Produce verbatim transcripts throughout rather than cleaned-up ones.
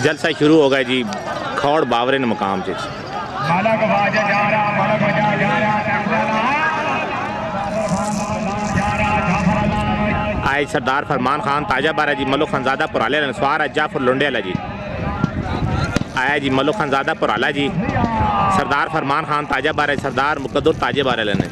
जलसा शुरू हो गया जी खौड़ बावरे ने मकाम से। आए सरदार फरमान खान ताजा बारा जी मलो खानजादा पुराले स्वार जाफर लोंडियाला जी आया जी मलो खानजादा पुराला जी सरदार फरमान खान ताजा बारा सरदार मुकद्दर ताजे बारा लेने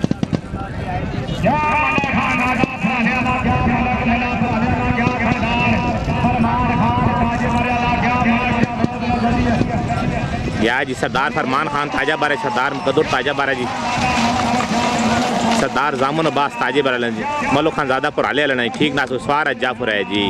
या जी सरदार फरमान खान ताजा बारा सरदार मुकद्दर ताजा बारा जी सरदार जामुन अब्बास ताजे बारा जी मलो खानजादा पुराले लेना ठीक ना स्वार जाफर है जी।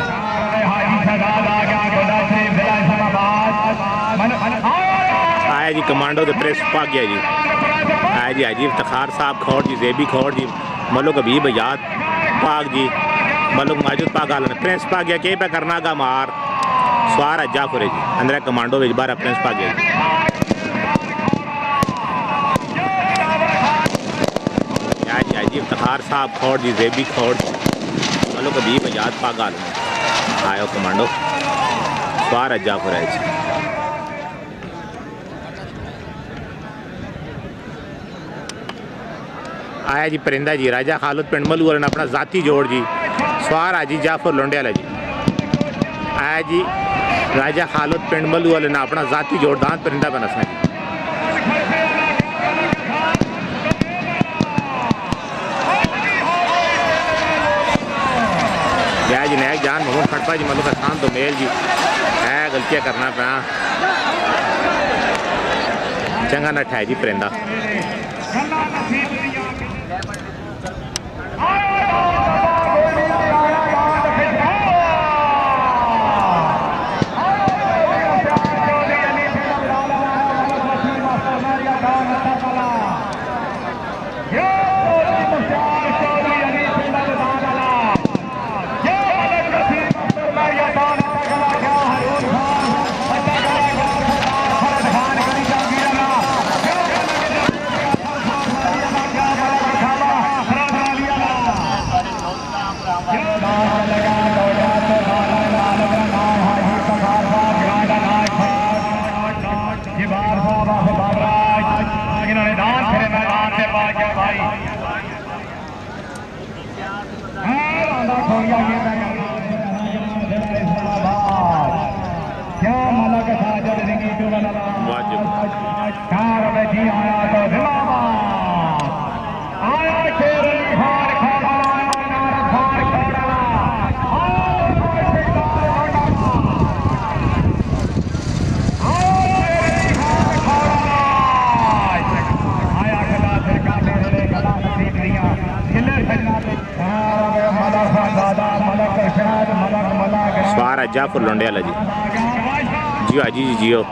आया जी कमांडो तो प्रेस पा गया जी आया जी अजीब तखार साहब खौड़ जी जेबी खौड़ जी मलो कबीब याद पाक जी मलो माजूद पाक आलना प्रेस पा गया के पे करना का मार स्वार जाफर है जी अंदर कमांडो विच बारा प्रेस पा गया जी। या जी अजीब तखार साहब खौड़ जी जेबी खौड़ मलो कबीब याद पाक आलना आयो कमांडो स्वार जाफर है जी। आया जी परिंदा जी राजा खालिद पिंड मलू और अपना जाती जोड़ जी स्वार आजी जाफर लोंडियाला जी आया जी राजा खालिद पिंड मलू वाले ने अपना जाती जोड़ दांत परिंदा बनसना जी। जय जी नायक जान मोहम्मद खड़पा जी मलू का खान तो मेल जी है गलतियाँ करना पा चंगा नट है जी परिंदा। स्वार जाफर लोंडियाला जी जियो आजी जी जियो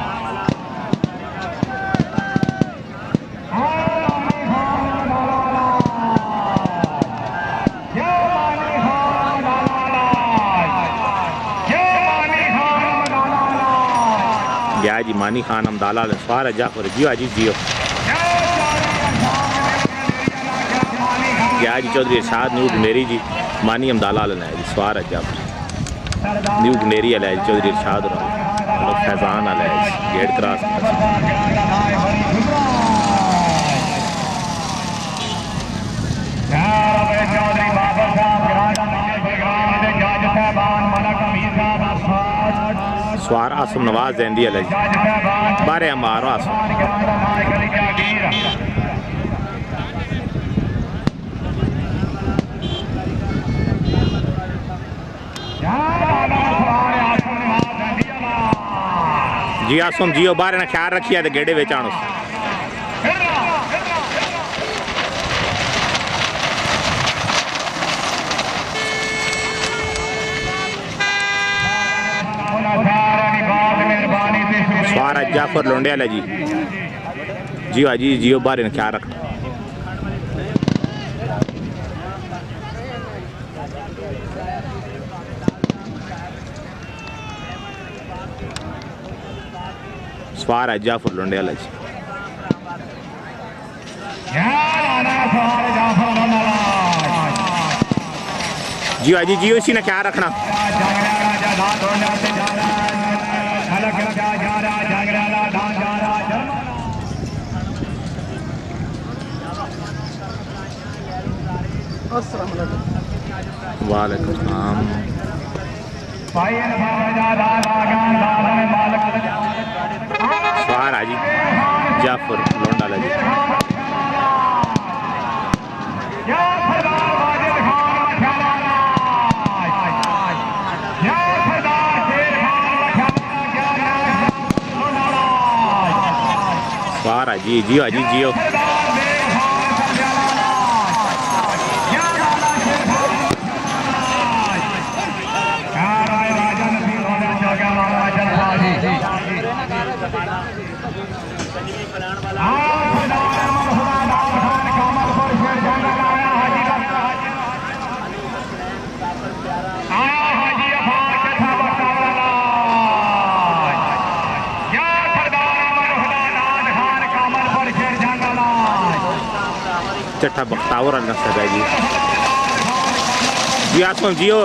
या जी मानी खान अमदाला स्वार जाफर जियो आजी जियो या जी चौधरी इरशाद न्यू गनेरी जी मानी अमदाला है जी स्वार जाफर न्यू गनेरी है जी चौधरी इरशाद और फैजान है गेट क्रॉस स्वार आसम नवाज देंदी है जी बारे अमार आसम जी आसम जियो बारे ने ख्याल रखिए तो गेड़े बेच आनो स्वार जाफर लोंडियाला जी जियो जी जियो बारे ने ख्याल रखना स्वार जाफर लोंडियाला जी जियो जी जियो इसी ने क्या रखना वालेकुम सलाम। सवार हाजी जाफर लोंडाला जी। सवार हाजी जियो हाजी जियो। चट्ठा बख्तावर नस्ल है जी। जी आसमान जियो।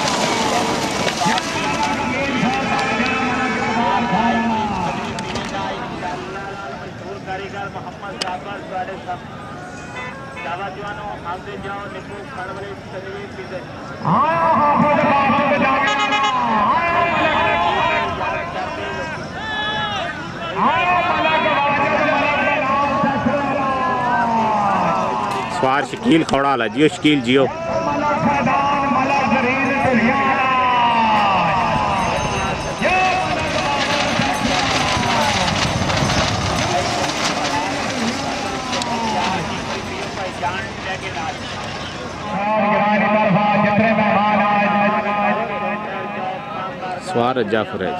सवार शकील खौड़ा ला जियो शकील जियो। सवार जाफर है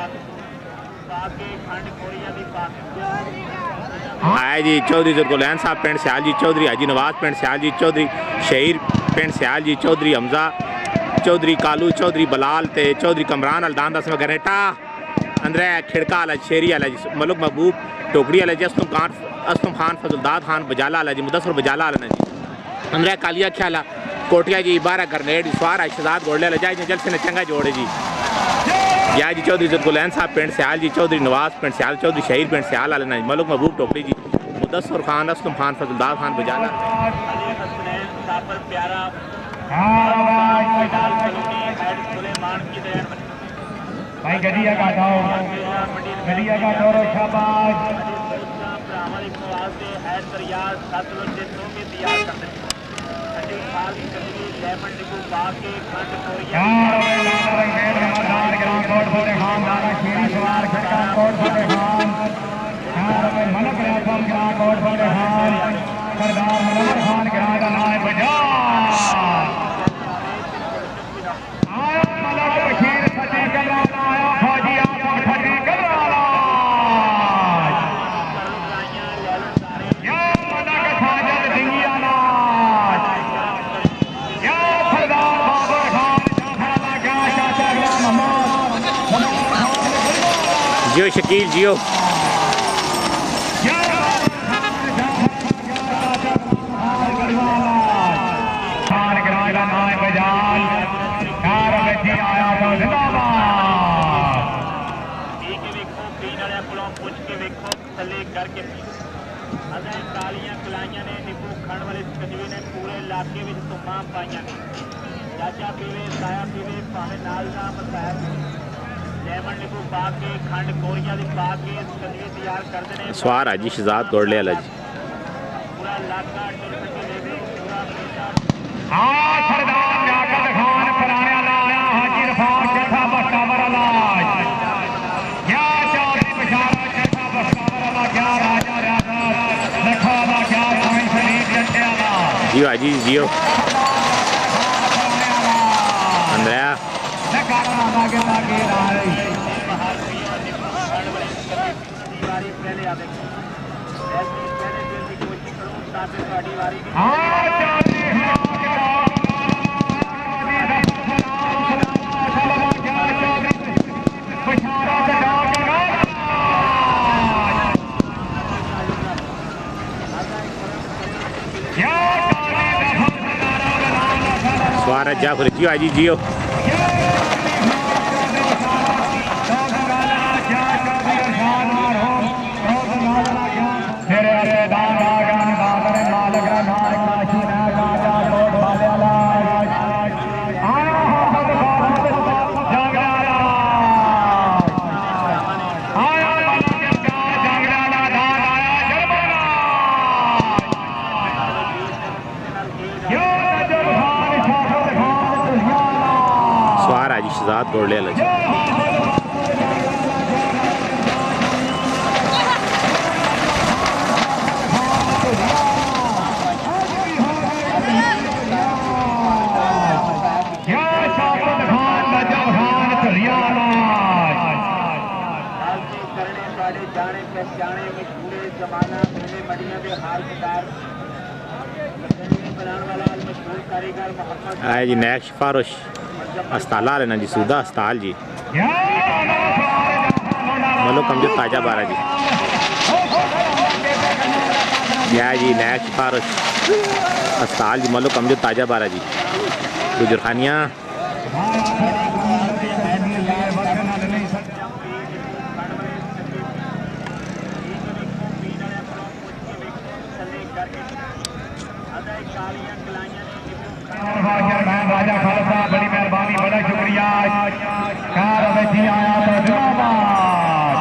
आया जी। चौधरी जुर्गुलैन साहब पिंड सियाल जी चौधरी, हाजी नवाज पिंड सियाल जी चौधरी, शहीर पिंड सियाल जी चौधरी, हमजा चौधरी, कालू चौधरी, बलाल ते चौधरी कमरान अलदान दस गनेटा अंदर खिड़का आला शेरी आला जी, मलुक महबूब टोकरी आला जी, असलम खान असलम खान फजलदाद खान बजाला आला जी, मुदस्सर बजाला आला जी, अंदर कालिया ख्याला कोटिया जी, बारह ग्रनेड सवार शहजाद गोड़ले आला जाए जल से न चंगा जोड़े जी। या जी चौधरी जुर्गुलैन साहब पिंड सियाल जी चौधरी, नवाज पिंड सियाल चौधरी, शहीर पिंड सियाल आला जी, मलुक महबूब टोकरी जी, मुदस्सर खान असलम खान फजलदाद खान बजाला। भाई गदिया का दो गदिया का दो शाबाश जियो शकील जियो। कालियां कलाइयां ने निंबू खंड वाले कजवे ने पूरे इलाके में धुम्मा पाइया ने चाचा पीवे साया पीवे भावे नाल ना मसाया लेमन निंबू पा के खंड कोरिया दी पा के कजवे तैयार करते ने। सवार हाजी शहजाद गोड़ले वाला जी। पूरा इलाका टुर के लेवे पूरा मेला हां सरदार जाकत खान पुराने वाला आया हाजी रफाक चठा बख्तावर वाला क्या चौधरी बशारा चठा बख्तावर वाला क्या राजा राजा लखा दा क्या साईं शरीफ जट्टे वाला जियो हाजी जियो। अंदर लखाना लागे लागे राई वारी पहले आवे ऐसी पहले दिल की कोशिश करूं ताकि ਤੁਹਾਡੀ वारी भी हां चौधरी सवार जाफर जियो हाजी जियो। सवार हाजी शहजाद घोड़े वाला जी। जाने पहचाने में पूरे जमाना मेले मडिया के हार कितार बनाने वाला मशहूर कारीगर मोहम्मद आए जी नैक सिफारिश अस्ताल लेना जी सूदा अस्ताल जी मलो कमजोर ताजा बारा जी या जी नैक सिफारिश अस्ताल जी मलो कमजोर ताजा बारा जी गुजरखानिया राजा खालसा बड़ी मेहरबानी बड़ा शुक्रिया कार बैठी आया तो जिंदाबाद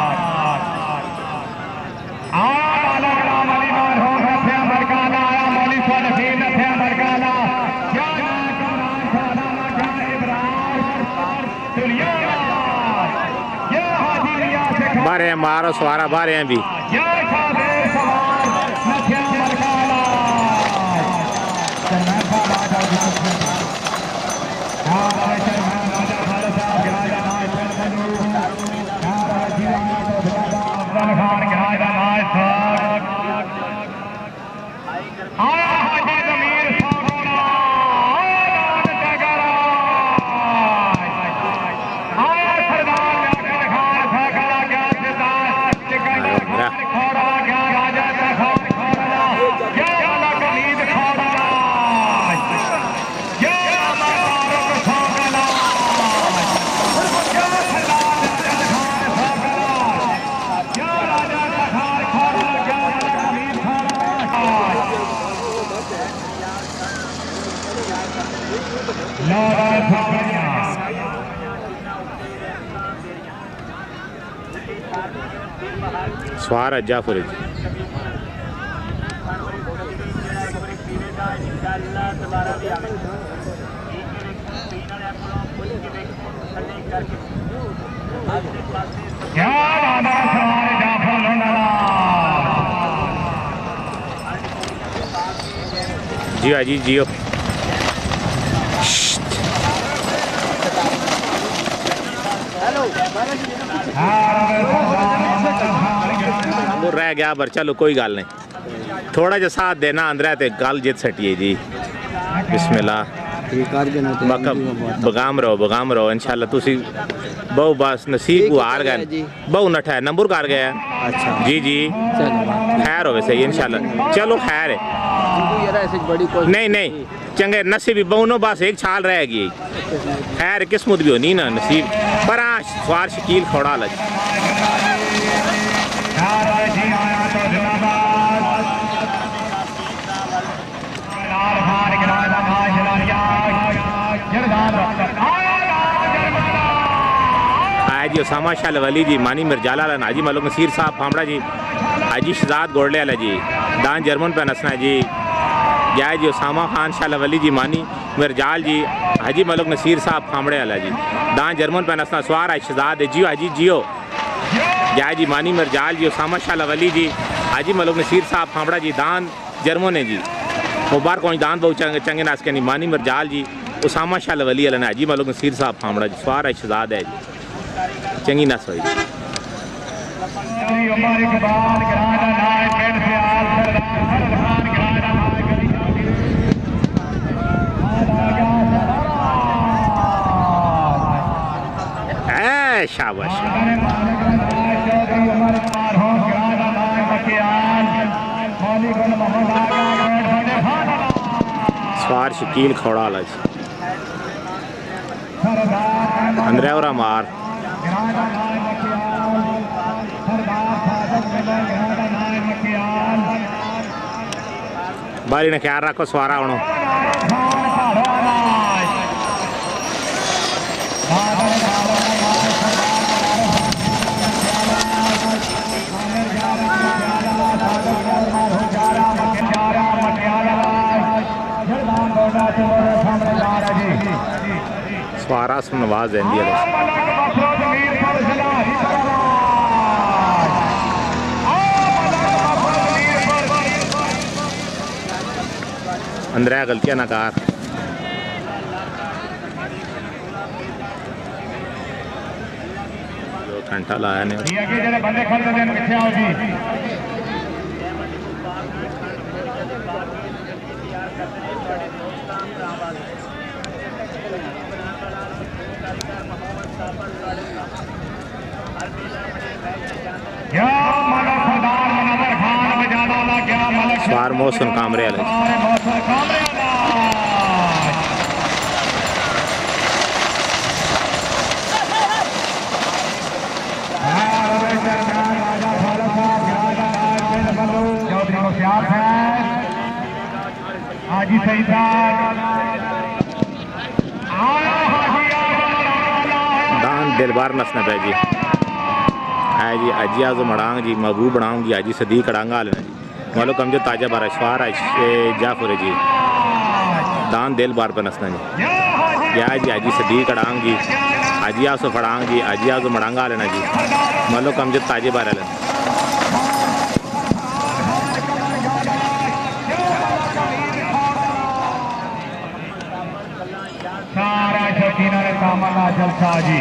आला कलाम अली मान हो रहे बरकाना आया मौली स्वानफीन थे बरकाना क्या कमरान खाना क्या इब्राहिम दुनिया ये हाजी रिया से बारे मारो सवारा बारे हैं भी ये खादे सवार नथिया बरकाना सवार जाफर जी जियो जी जियो वो रह गया पर चलो कोई गल नहीं थोड़ा जा साथ देना अंदर ते गल जित सटिए जी बिस्मिल्लाह बगाम रहो बगाम रहो इंशाल्लाह तुसी बहु बस नसीब को हार गए बहु नठा है नंबर कर गया अच्छा जी जी खैर हो वैसे इंशाल्लाह चलो खैर है नहीं नहीं चंगे नसीब भी बहु नो बस एक छाल रह गई खैर किस्मत भी होनी ना नसीब पर आज सवार शकील खोड़ा लग आया जी उसामा शाह वली जी मानी मिर्जाला हाजी मलिक नसीर साहब फामड़ा जी हाजी शहजाद गोड़ले वाला जी दान जर्मन पे नसना जी जय जी उसामा खान शाह वली जी मानी मिर्जाल जी हाजी मलिक नसीर साहब फामड़े वाला जी दान जर्मन पे नसना सवार शहजाद जियो हाजी जियो जय जी मानी मिर्जाल जी उसामा शाह वली जी हाजी मलिक नसीर साहब फामड़ा जी दान जर्मन है जी मुबारक को दान बहु चंगे चंगे नास के मानी मिर्जाल जी उसामा शाह वली वाला हाजी मलिक नसीर साहब फामड़ा जी सवार शहजाद है जी चंगी नस हुई शाबाश सवार शकील खोड़ा लज अंदर और मार बारी ने ख्याल रखो सवारा होनो सवारा नवाज देंदी है अंदर गलतियां ना कार घंटा लाया ने बंदे खड़े ने पीछे आओ जी सवार मौसम कामरे वाले हाजी सही दान दिलबार नसना पे जी है जी अजी आजो मड़ांग जी महबूब बनाऊंगी अजी सदीक अड़ांगा लेना जी मालो कम जो ताजा बारा शवार जाफर जी दान दिल बार पर नसना जी या जी अजी सदीक अड़ांग जी अजी आसो फड़ांग जी अजी आजो मड़ांगा लेना जी मालो कम जो ताजे बारा लेना सारा शौकीन ने सामना जलसा जी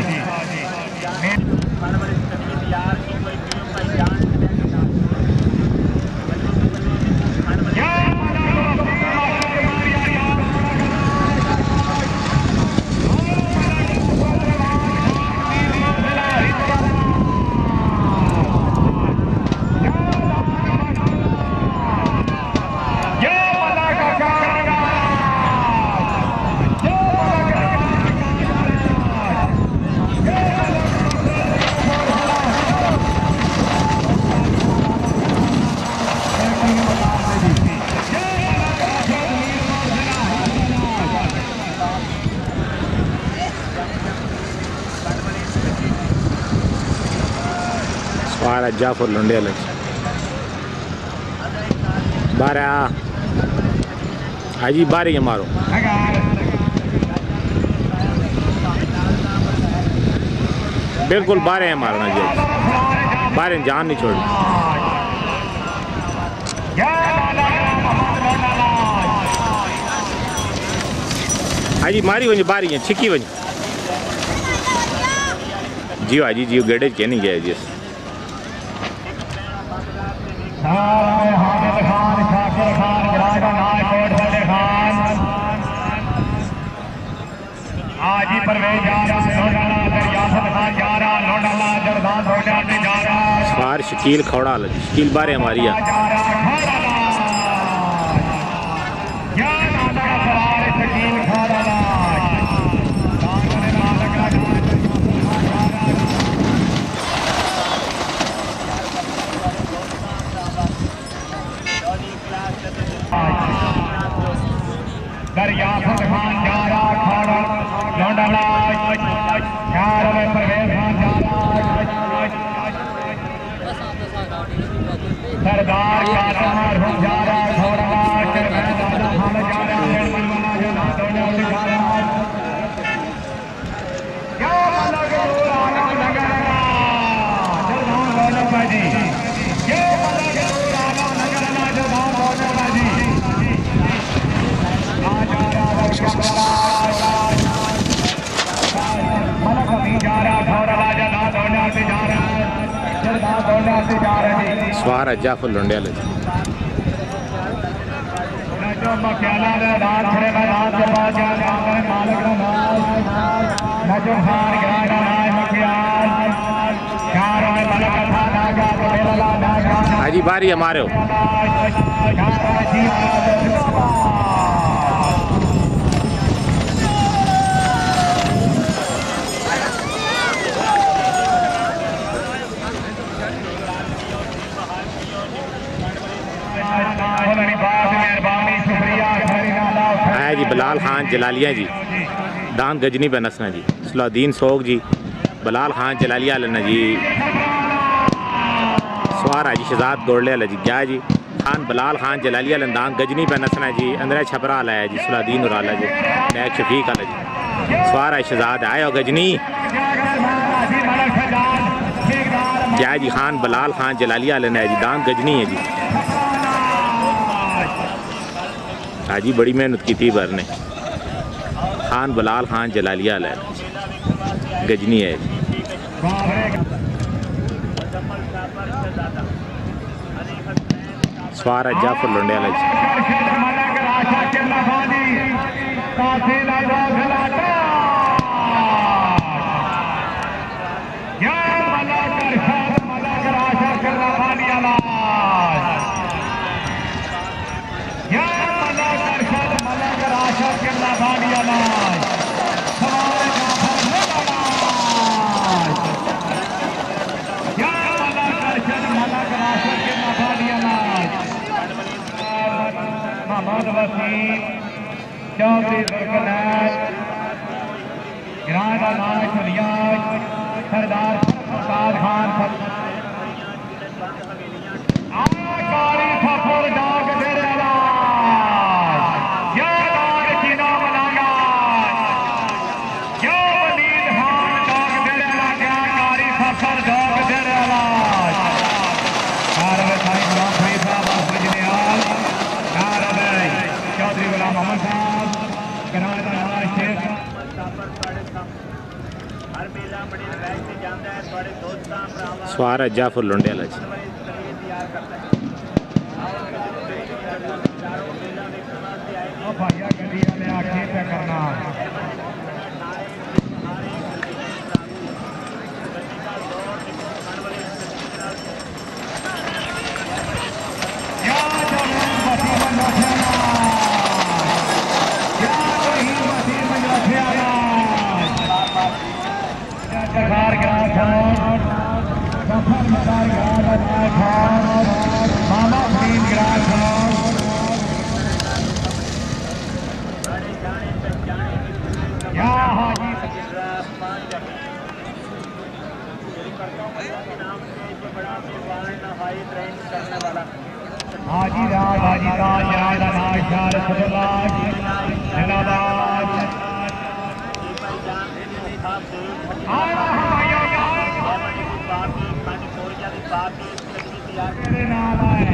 सवार जाफर लुंडे वाले बारह हाजी बारह ये मारो बिल्कुल बारह है मारना जी बारह जान नहीं छोड़ हाजी मारी वही बारी है छिकी वही जियो हाजी जियो गेड़े के नहीं गया जी हामिद खान शाकिर खान गिराजा नायकोट फतेह खान आजी परवेज जा रहा लोडाला दरियाफत खान जा रहा लोडाला जरदान रोडा पे जा रहा सवार शकील खौड़ा शकील बारे हमारी है क्या नादा का सवार शकील खौड़ा दरियाफत खान जा रहा खौड़ा लोडाला चार में परवेज खान जा रहा सरदार कासिम मरहूम जा रहा घोड़ा दादा खान जा रहा मनमना जना दोनों से जा रहा क्या मलक पुराना नगर जरदान दोनों बाजी क्या मलक पुराना नगर जरदान दोनों बाजी मलक अभी जा रहा घोड़ा जरदान दोनों से जा रहा जरदान दोनों से जा रहे सवार जाफर लुंडे वाले जो मक्याला ने रात खड़े मैदान के पास जा रहा है मालिक का नाम नजम खान गिराना नाय मक्याल चार में मलक था नागा बेला नागा हाजी बारी हमारे हो है जी बिलाल खान जलालिया जी दान गजनी पे नसना जी सलाउद्दीन सोग जी बिलाल खान जलालिया लेना जी सवार हाजी शहजाद गोड़ले वाला जी क्या जी खान बिलाल खान जलालिया दान गजनी पे नसना जी अंदर छपरा लाया जी सलाउद्दीन उराला जी नैक शफीक वाला जी सवार शहजाद आयो गजनी क्या जी खान बलाल खान जलालिया लेना है जी दाम गजनी है जी। हाजी बड़ी मेहनत की थी भरने खान बलाल खान जलालिया लेना गजनी है जी। सवार जाफर लुंडियाला जी चौधरी सरदार फरदाद खान सवार जाफर लुंडियाला जी करना हाजी राज हाजी राज राज राज शार सदलाज जिंदाबाद आया आया बाकी खानी कोरिया की बाकी तेरे नाम है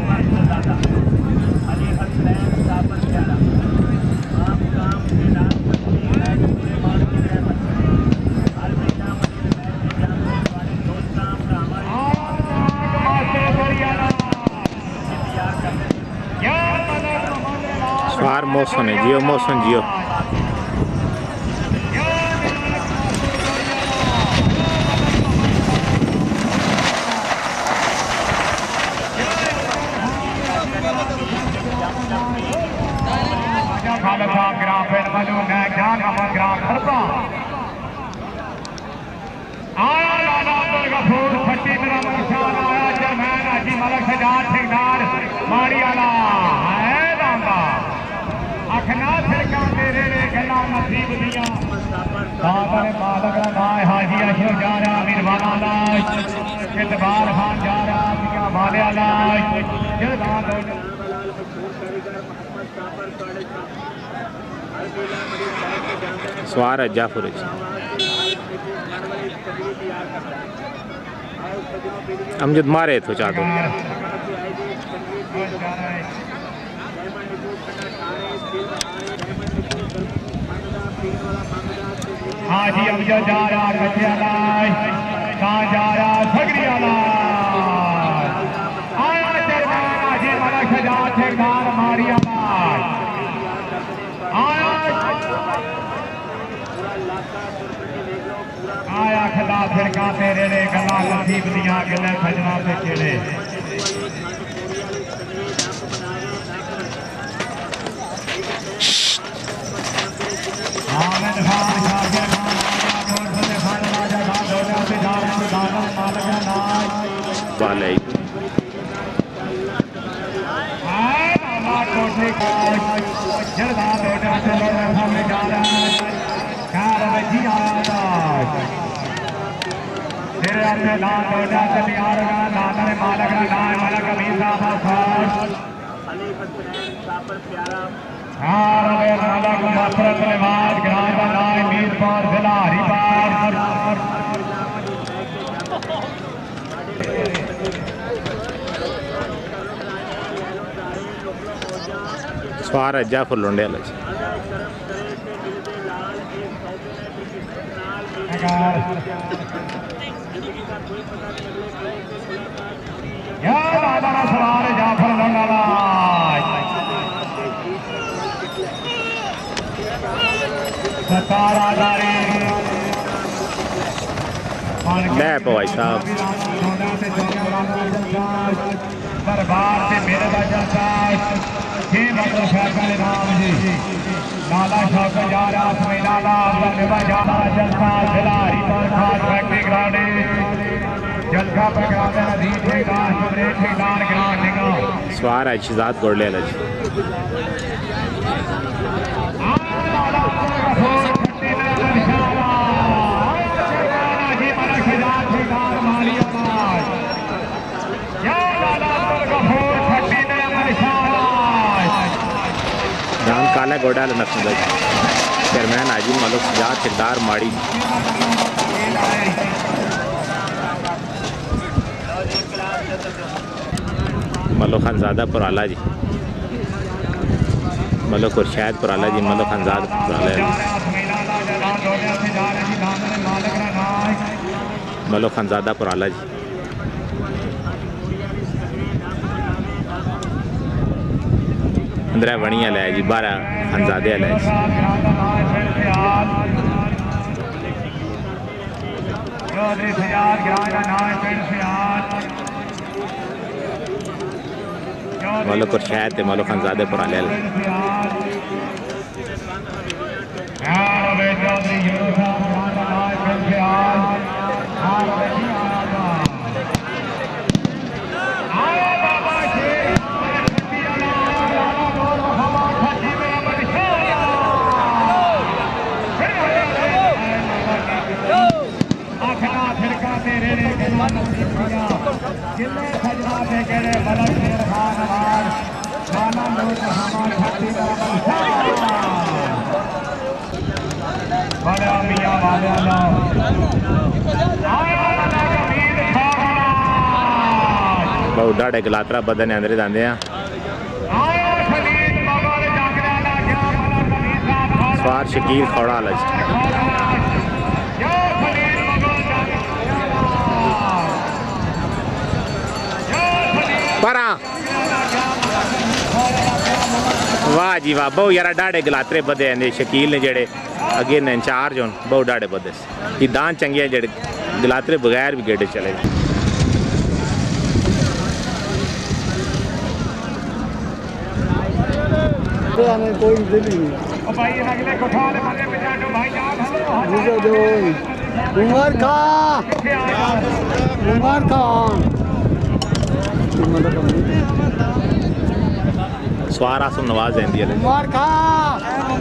अली हसनैन साबर प्यारा आप काम के नाम पत्नी है पूरे मार्ग की रहमत हर महीना मदीने में जाने वाले दोस्तां हमारे कोरिया सवार मौसम है जियो मौसम जियो हाजी अशोक जा रहा मीर वाला लाश इतबार खान जा रहा मियां वाले लाश सवार जाफर अमजद मारे तो चादो हाजी अमजद जा रहा कच्चे लाश कहाँ जा रहा सगरी लाश आया चरमान हाजी मलक सजाद ठेकेदार मारी लाश आया आया खिला फिरका तेरे ने गला नसीब दिया गले सजना से खेले आमिर खान शाकिर खान राजा फतेह खान राजा खान दौलत से जा रहे हैं दानव मालक नाज वाले आए बाबा कोठे का जलवा दौलत से लड़ने सामने जा रहा है कार वजी आया तेरे अपने लाल दौलत से बिहार का दानव मालक नाज मालक अमीर साहब खान अली हसनैन साबर प्यारा मसरत नवाज ग्राम का नाम मीरपुर जिला हरिपार सवार अज्जा फुल लोंडे वाला सवार जाफर लोंडाला ले भाई साहब दरबार से मेरे जलसा छे मतलब शाखा नाम जी नाला शौक जा रहा नाला जा रहा जलसा जिला हरिपुर खास फैक्ट्री ग्राउंड जलसा पर ग्राउंड नदी ठेकान सुरेश ठेकान ग्राउंड निगम सवार है शिजात गोड़ले वाला जान काला गोड़ा नस्ल चेयरमैन हाजी मलिक सजाद किरदार माड़ी मलिक खानजादा पुराला जी मलिक खुर्शैद पुराला जी मलिक खानजाद पुराला मलिक खानजादा पुराला जी पंद्रह वणी वाला है जी बारह खानजादे वाला है मलिक खुर्शैद थे मलिक खानजादे पुराले बहुत डाढ़े गलातरा बदन अंदर जाते हैं सवार शकील खौड़ा लज परा वाह जी वाह बहु यार डाढ़े गलातरे बदे आंदे शकील ने जेड़े अगे ने इंचार्ज होन बहु डाढ़े बदे ये दान चंगे जेड़े गलातरे बगैर भी गेड़े चले कोई उमर खान उमर खान सवार आसम नवाज है इंडिया उमर खान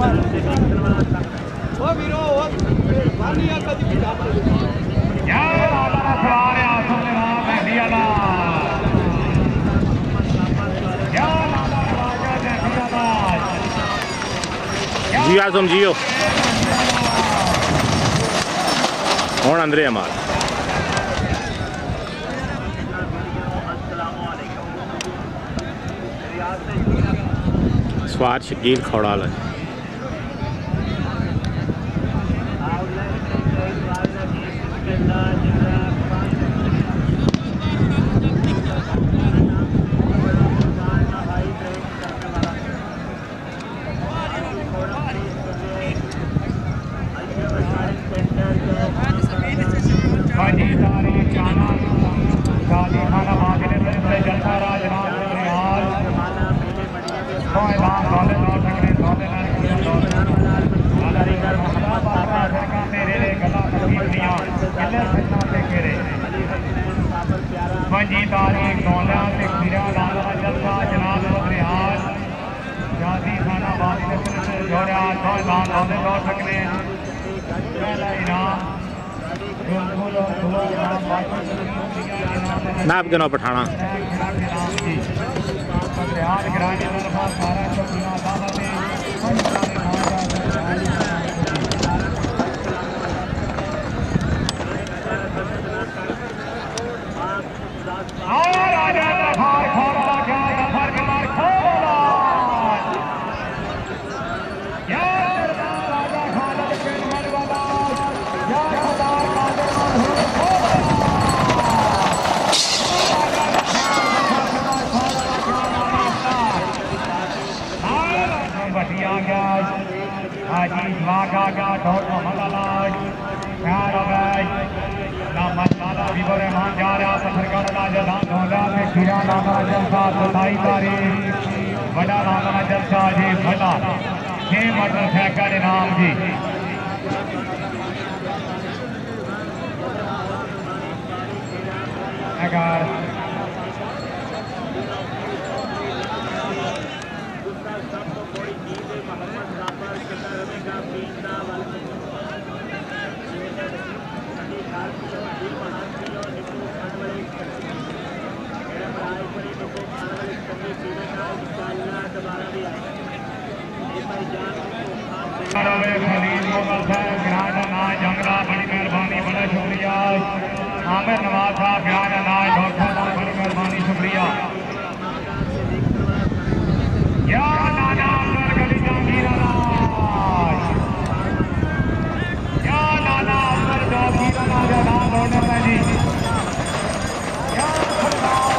जियो आसम जियो हूँ अंदर हमार सवार शकील खौड़ा है नाप के नौ पठाना बड़ा रामना जलसा जी भला छह मोटरसाइकिल इनाम जी अगर जंगला बड़ी मेहरबानी बड़ा शुक्रिया आमिर नवाज साहब प्यार अनाज डॉक्टर साहब बड़ी मेहरबानी शुक्रिया या नाना अकबर गली जहांगीर अनाज या नाना अकबर जहांगीर अनाज अनाज होने में जी या सरदार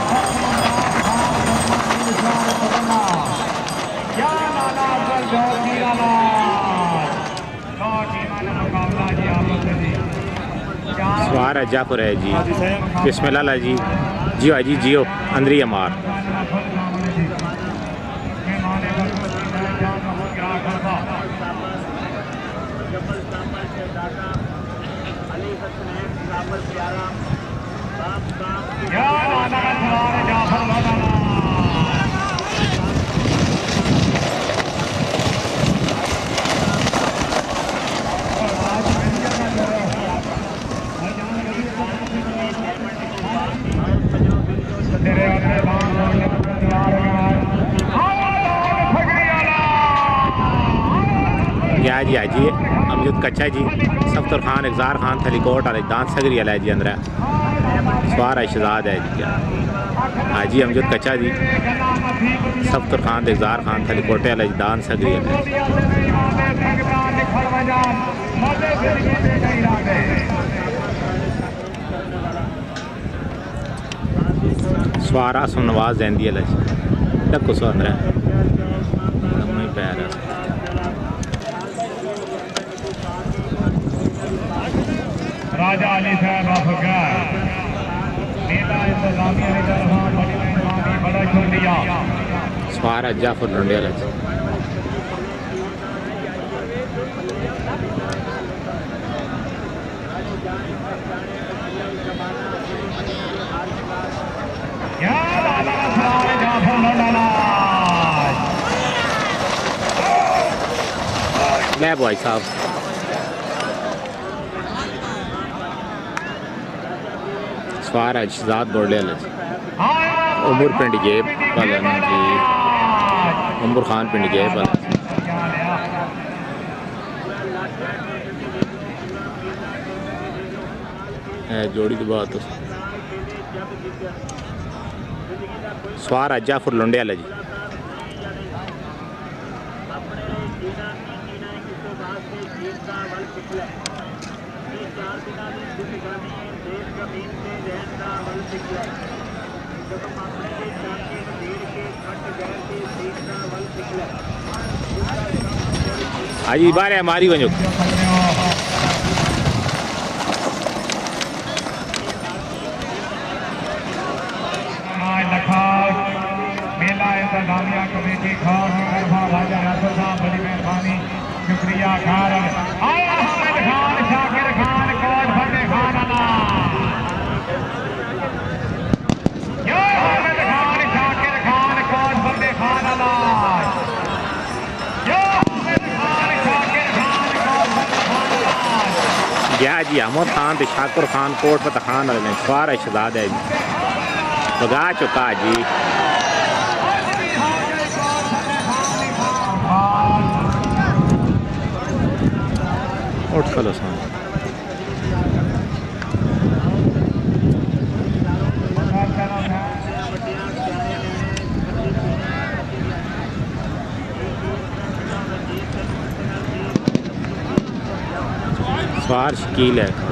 या नाना अकबर जहांगीर अनाज सवार है जाफर है जी बिस्मिल्लाह जी जियो जी जियो अंदरी अमार जी आजी अमजद कच्चा जी सफ्तर खान इकजार खान थलीकोट अल दान सगरी अल जी अंदर सवार शहजाद है जी क्या हाजी अमजद कच्चा जी सफ्तर खान इकजार खान थलीकोटे अल दान सगरी अल सवार आसम नवाज जैंदी अल डको सो अंदर पैर राजा अली साहब अफगान नेता इंतजामिया ने तरफ बड़ी मेहरबानी बड़ा शुक्रिया सवार जाफर लुंडिया ले भाई साहब सवार है शहजाद बोर्डे उमर पिंड गे पलन जी उमर खान पिंड गे पलन जोड़ी की बात सवार है जाफर लुंडिया जी हाजी बारे हमारी वजो मेला इंतजामिया कमेटी खास राजा राजा साहब बड़ी मेहरबानी शुक्रिया खान अहमद खान शाकिर खान कोट फतेह खान अला अहमद खान शाकिर खान कोट फतेह खान अला क्या जी अहमद खान तो शाकिर खान कोट फतेह खान अला सवार शहजाद है जी बगा चुका जी चलो सान सवार शकील है।